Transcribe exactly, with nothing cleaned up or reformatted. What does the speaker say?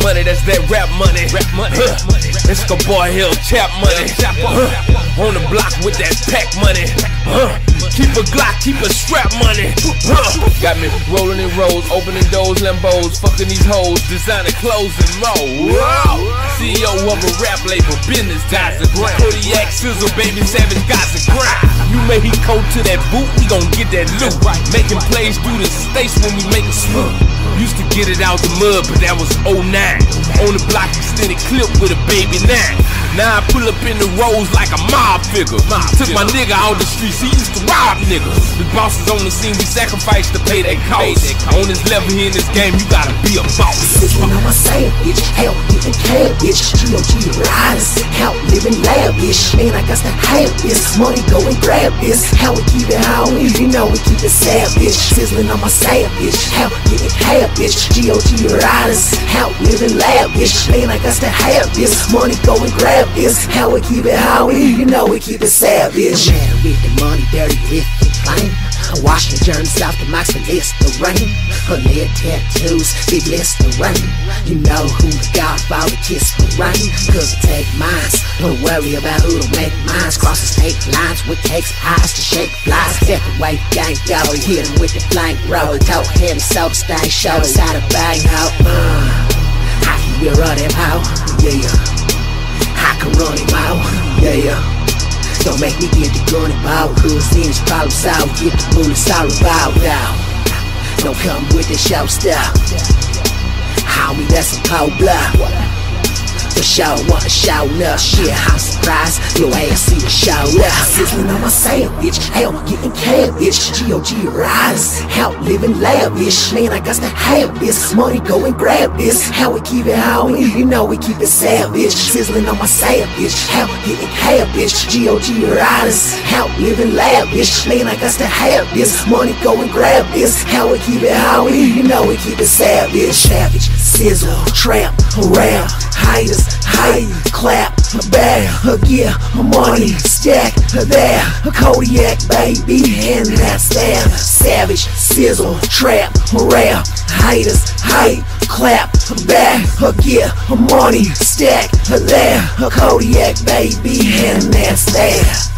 money, that's that rap money. Rap money. Huh. It's the boy Hill chap money. Huh. On the block with that pack money. Huh. Keep a Glock, keep a strap money. Huh. Got me rolling in rows, opening doors, Lambos, fucking these hoes, designing clothes and more. Wow. C E O of a rap label, business guys a grind. Kodiac Sizzle, baby, savage guys a grind. You make he coat to that boot, we gon' get that loot. Making plays through the states when we make a swoop. Used to get it out the mud, but that was oh nine. On the block, extended clip with a baby nine. Now I pull up in the roads like a mob figure. Took my nigga out the streets, he used to rob niggas. The boss is on the scene, we sacrifice to pay that cost. On this level here in this game, you gotta be a boss. Sizzling on my sandwich, help getting cabbage. G O G riders, help living lavish. Man, I got to have this money, go and grab this. How we keep it, how we, you know we keep it savage. Sizzling on my sandwich, help getting cabbage. G O G riders, help living lavish. Man, I got to have this money, go and grab this. How we keep it, how we, you know we keep it savage. Man, with the money, dirty with the flame. Washing germs off the max for Listerine. Her lead tattoos, big Listerine. You know who the godfather kiss for rain. Cause I take mines, don't worry about who to make mines. Cross the state lines with cakes, pies to shake flies. Step away, gang go, hit him with the flank road. Toe heavy, so the stain show, side of bang out. Uh, I can be running out, yeah. I can run him out, yeah. Don't make me get the gun about, cause then it's problem solved. Get the bullets all about now. Don't come with the show stuff. Homie, that's a cold blood. For sure, wanna show up. Shit, I'm surprised your ass even showed up. Sizzling on my sandwich, help getting cabbage. G O G riders, help living lavish. Man, I got to have this money, go and grab this. How we keep it, how we, you know we keep it savage. Sizzling on my sandwich, help getting cabbage. G O G riders, help living lavish. Man, I got to have this money, go and grab this. How we keep it, how we, you know we keep it savage. Savage, sizzle, trap, rap, haters, hate, clap, bag, yeah, money, stack, there, Kodiac, baby, and that's that. Savage, sizzle, trap, rap, haters, hate, clap, bag, yeah, money, stack, there, Kodiac, baby, and that's that.